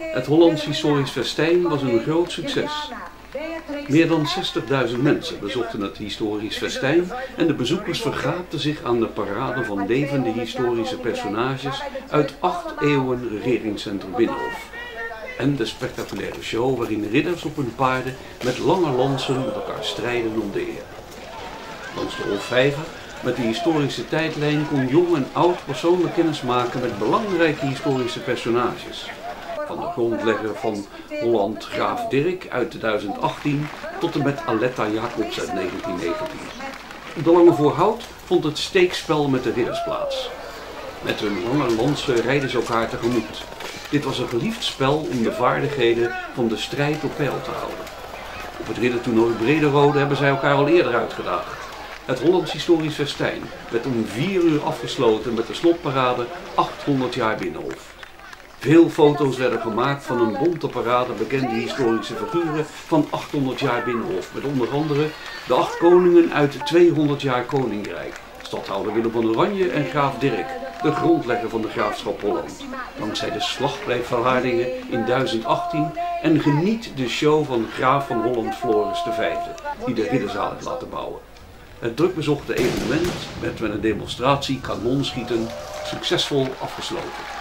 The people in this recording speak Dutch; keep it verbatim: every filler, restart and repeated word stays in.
Het Hollands Historisch Festijn was een groot succes. Meer dan zestigduizend mensen bezochten het historisch festijn en de bezoekers vergaapten zich aan de parade van levende historische personages uit acht eeuwen regeringscentrum Binnenhof. En de spectaculaire show waarin ridders op hun paarden met lange lansen met elkaar strijden om de eer. Langs de Olvijver met de historische tijdlijn kon jong en oud persoonlijk kennis maken met belangrijke historische personages. Van de grondlegger van Holland, graaf Dirk uit tweeduizend achttien tot en met Aletta Jacobs uit negentien negentien. Op de Lange Voorhout vond het steekspel met de ridders plaats. Met hun lange lansen rijden ze elkaar tegemoet. Dit was een geliefd spel om de vaardigheden van de strijd op peil te houden. Op het riddertoernooi Brederode hebben zij elkaar al eerder uitgedaagd. Het Hollands Historisch Festijn werd om vier uur afgesloten met de slotparade achthonderd jaar Binnenhof. Veel foto's werden gemaakt van een bonte parade bekende historische figuren van achthonderd jaar Binnenhof. Met onder andere de acht koningen uit tweehonderd jaar Koninkrijk. Stadhouder Willem van Oranje en graaf Dirk, de grondlegger van de graafschap Holland. Dankzij de slag bij Vlaardingen in duizend achttien en geniet de show van graaf van Holland Floris de vijfde, die de ridderzaal heeft laten bouwen. Het drukbezochte evenement werd met een demonstratie kanonschieten succesvol afgesloten.